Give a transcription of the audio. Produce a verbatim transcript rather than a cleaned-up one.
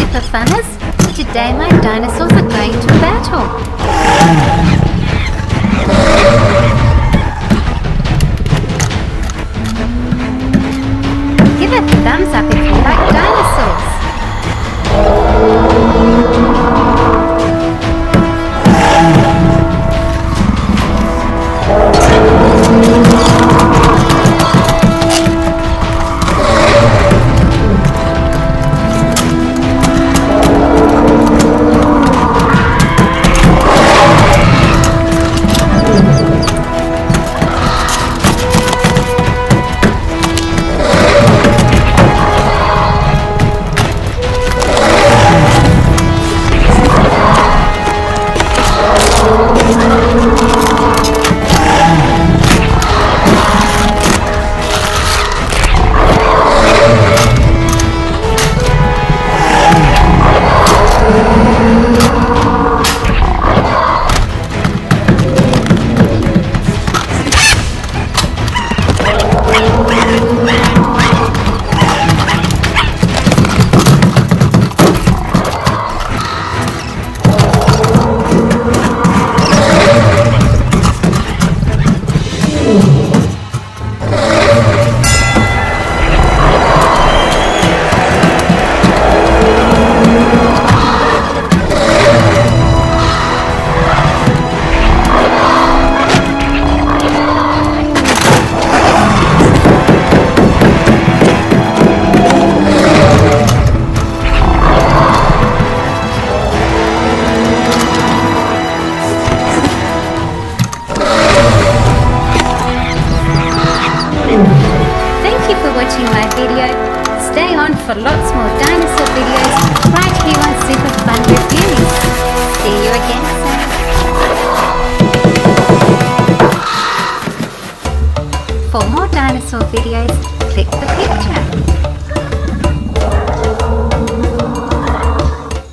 Superfunners! Today my dinosaurs are going to battle! Give a thumbs up if you like dinosaurs! Stay on for lots more dinosaur videos right here on SuperFunReviews. See you again soon. For more dinosaur videos, click the picture.